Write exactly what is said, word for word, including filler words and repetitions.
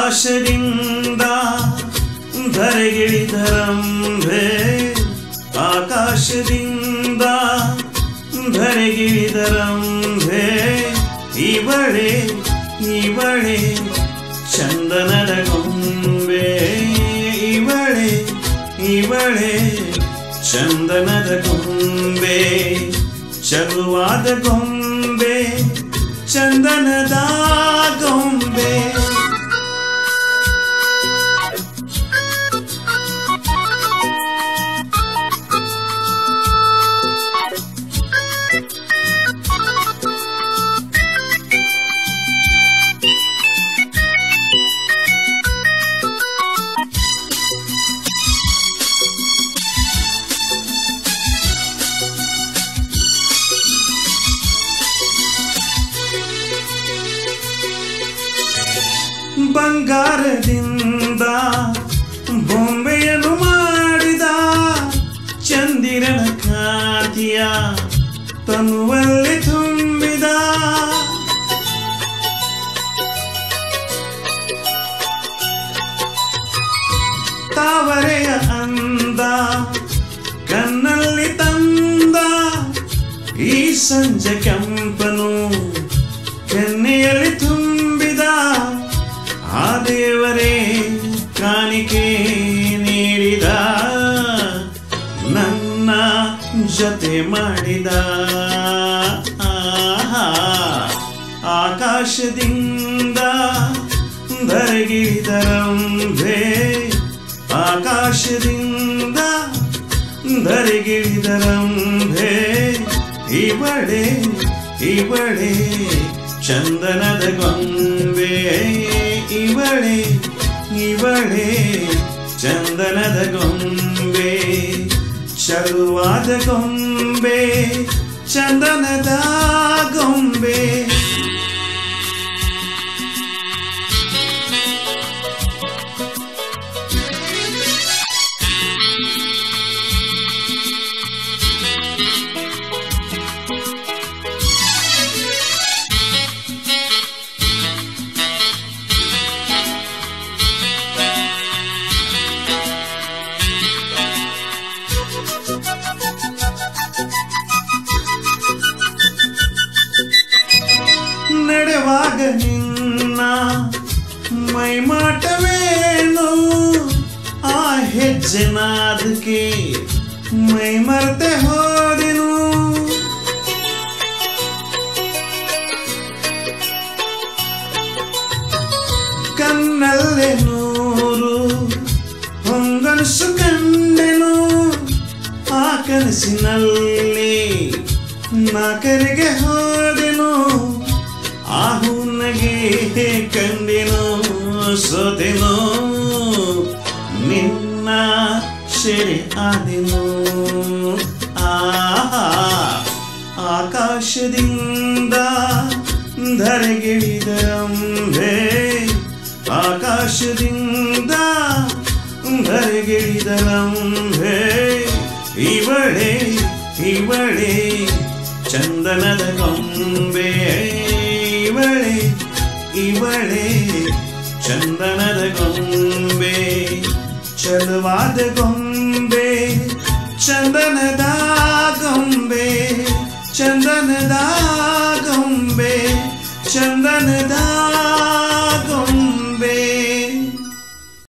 ಆಕಾಶದಿಂದ ಧರೆಗಿಳಿದ ರಂಬೆ ಆಕಾಶದಿಂದ ಧರೆಗಿಳಿದ ರಂಬೆ ಇವಳೆ ಇವಳೆ ಚಂದನದ ಗೊಂಬೆ ಇವಳೆ ಇವಳೆ ಚಂದನದ ಗೊಂಬೆ ಚಲುವಾದ ಗೊಂಬೆ ಚಂದನದ ಗೊಂಬೆ ಬಂಗಾರದಿಂದ ಬೊಂಬೆಯನ್ನು ಮಾಡಿದ ಚಂದಿರನ ಕಾಂತಿಯ ತನುವಲ್ಲಿ ತುಂಬಿದ ತಾವರೆಯ ಅಂದ ಕಣ್ಣಲ್ಲಿ ತಂದ ಈ ಸಂಜೆ ಕೆಂಪನು ಕೆನ್ನೆಯಲ್ಲಿ ತುಂಬಿದ ಆ ದೇವರೇ ಕಾಣಿಕೆ ನೀಡಿದ ನನ್ನ ಜೊತೆ ಮಾಡಿದ ಆಕಾಶದಿಂದ ಧರೆಗಿಳಿದ ರಂಬೆ ಆಕಾಶದಿಂದ ಧರೆಗಿಳಿದ ರಂಬೆ ಇವಳೆ ಇವಳೆ ಚಂದನದ ಗೊಂಬೆ ಇವಳೆ ಇವಳೆ ಚಂದನದ ಗೊಂಬೆ ಚಲುವಾದ ಗೊಂಬೆ ಚಂದನದ ಗೊಂಬೆ ನಡೆವಾಗ ನಿನ್ನ ಮೈಮಾಟವೇನು ಆ ಹೆಜ್ಜೆ ನಾದಕ್ಕೆ ಮೈ ಮರೆತೆ ಹೋದೆನು ಕಣ್ಣಲ್ಲೇ ನೂರು ಹೊಂಗನಸು ಕಂಡೆನು ಆ ಕನಸಿನಲ್ಲಿ ನಾಕರಿಗೆ ಹೋದೆನು ಆ ಹುನ್ನಗೆ ಕಂಡೆನು ಸೋತೆನು ನಿನ್ನ ಸೆರೆ ಆದೆನು ಆಹಾ ಆಕಾಶದಿಂದ ಧರೆಗಿಳಿದ ರಂಬೆ ಆಕಾಶದಿಂದ ಧರೆಗಿಳಿದ ರಂಬೆ ಇವಳೆ ಇವಳೆ ಚಂದನದ ಗೊಂಬೆ ಇವಳೆ ಇವಳೆ ಚಂದನದ ಗೊಂಬೆ ಚಲುವಾದ ಗೊಂಬೆ ಚಂದನದ ಗೊಂಬೆ ಚಂದನದ ಗೊಂಬೆ ಚಂದನದ